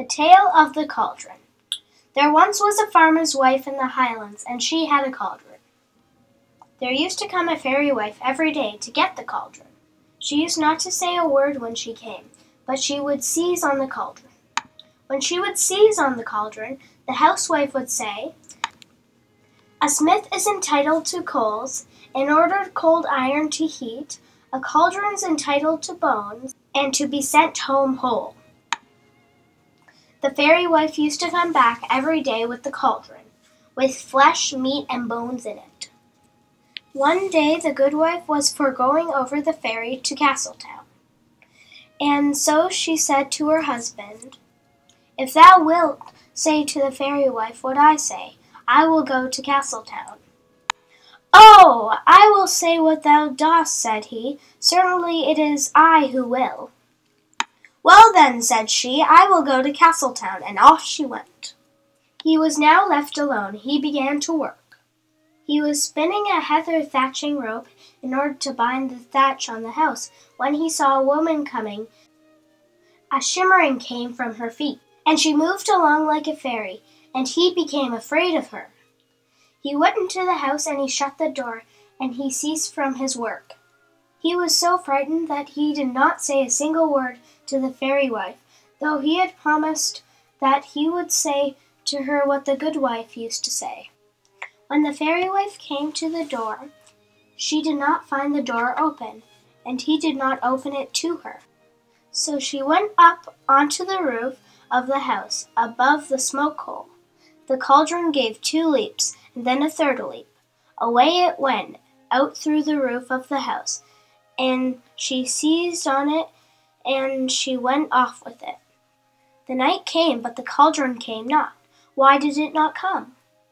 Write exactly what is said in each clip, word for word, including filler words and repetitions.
Tale of the Cauldron. There once was a farmer's wife in the Highlands, and she had a cauldron. There used to come a fairy wife every day to get the cauldron. She used not to say a word when she came, but she would seize on the cauldron. When she would seize on the cauldron, the housewife would say, "A smith is entitled to coals, in order cold iron to heat, a cauldron's entitled to bones, and to be sent home whole." The fairy wife used to come back every day with the cauldron, with flesh, meat, and bones in it. One day the good wife was for going over the ferry to Castletown, and so she said to her husband, "If thou wilt say to the fairy wife what I say, I will go to Castletown." "Oh, I will say what thou dost," said he. "Certainly it is I who will." "Well then," said she, "I will go to Castletown," and off she went. He was now left alone. He began to work. He was spinning a heather thatching rope in order to bind the thatch on the house, when he saw a woman coming. A shimmering came from her feet, and she moved along like a fairy, and he became afraid of her. He went into the house and he shut the door, and he ceased from his work. He was so frightened that he did not say a single word to the fairy wife, though he had promised that he would say to her what the good wife used to say. When the fairy wife came to the door, she did not find the door open, and he did not open it to her. So she went up onto the roof of the house, above the smoke hole. The cauldron gave two leaps, and then a third leap. Away it went, out through the roof of the house, and she seized on it, and she went off with it. The night came, but the cauldron came not. Why did it not come?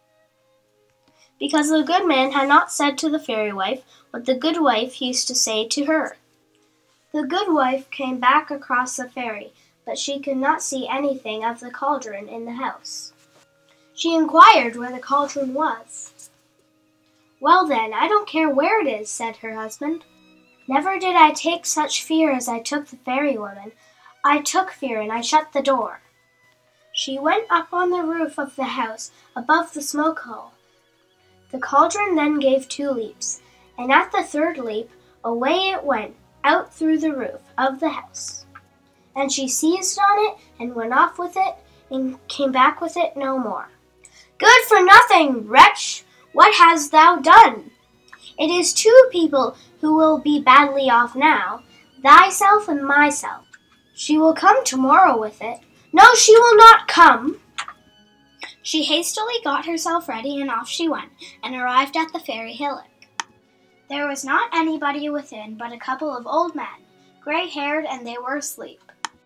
Because the good man had not said to the fairy wife what the good wife used to say to her. The good wife came back across the ferry, but she could not see anything of the cauldron in the house. She inquired where the cauldron was. "Well then, I don't care where it is," said her husband. "Never did I take such fear as I took the fairy woman. I took fear, and I shut the door." She went up on the roof of the house, above the smoke hole. The cauldron then gave two leaps, and at the third leap, away it went, out through the roof of the house. And she seized on it, and went off with it, and came back with it no more. "Good for nothing, wretch! What hast thou done? It is two people who will be badly off now, thyself and myself. She will come tomorrow with it." "No, she will not come." She hastily got herself ready, and off she went, and arrived at the fairy hillock. There was not anybody within but a couple of old men, gray-haired, and they were asleep.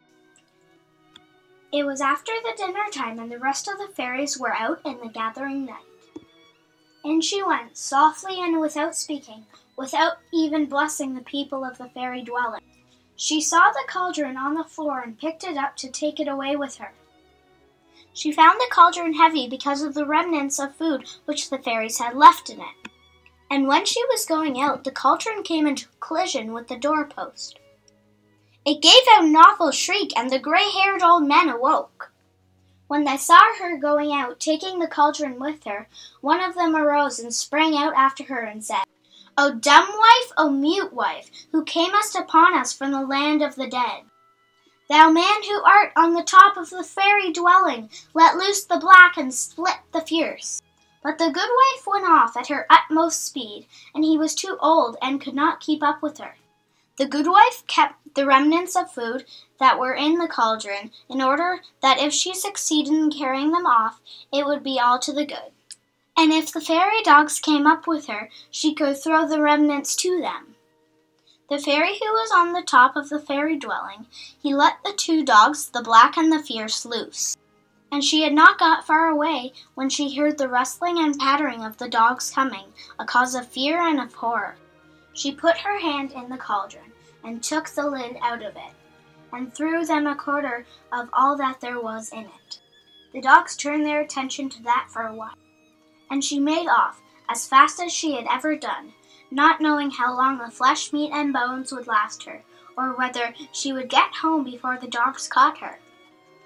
It was after the dinner time, and the rest of the fairies were out in the gathering night. In she went, softly and without speaking, without even blessing the people of the fairy dwelling. She saw the cauldron on the floor and picked it up to take it away with her. She found the cauldron heavy because of the remnants of food which the fairies had left in it. And when she was going out, the cauldron came into collision with the doorpost. It gave out an awful shriek, and the gray-haired old men awoke. When they saw her going out, taking the cauldron with her, one of them arose and sprang out after her and said, "O dumb wife, O mute wife, who camest upon us from the land of the dead, thou man who art on the top of the fairy dwelling, let loose the black and split the fierce." But the good wife went off at her utmost speed, and he was too old and could not keep up with her. The good wife kept the remnants of food that were in the cauldron, in order that if she succeeded in carrying them off, it would be all to the good. And if the fairy dogs came up with her, she could throw the remnants to them. The fairy who was on the top of the fairy dwelling, he let the two dogs, the black and the fierce, loose. And she had not got far away when she heard the rustling and pattering of the dogs coming, a cause of fear and of horror. She put her hand in the cauldron, and took the lid out of it, and threw them a quarter of all that there was in it. The dogs turned their attention to that for a while, and she made off, as fast as she had ever done, not knowing how long the flesh, meat, and bones would last her, or whether she would get home before the dogs caught her.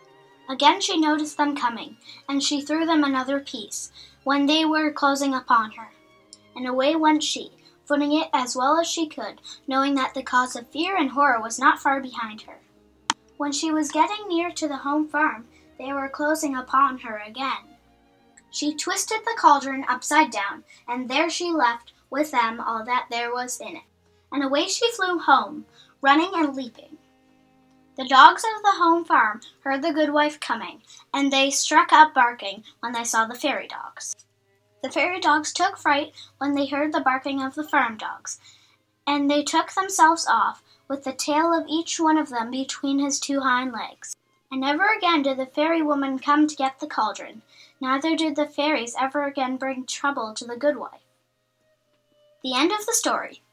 Again she noticed them coming, and she threw them another piece when they were closing upon her. And away went she, footing it as well as she could, knowing that the cause of fear and horror was not far behind her. When she was getting near to the home farm, they were closing upon her again. She twisted the cauldron upside down, and there she left with them all that there was in it. And away she flew home, running and leaping. The dogs of the home farm heard the goodwife coming, and they struck up barking when they saw the fairy dogs. The fairy dogs took fright when they heard the barking of the farm dogs, and they took themselves off, with the tail of each one of them between his two hind legs. And never again did the fairy woman come to get the cauldron, neither did the fairies ever again bring trouble to the goodwife. The end of the story.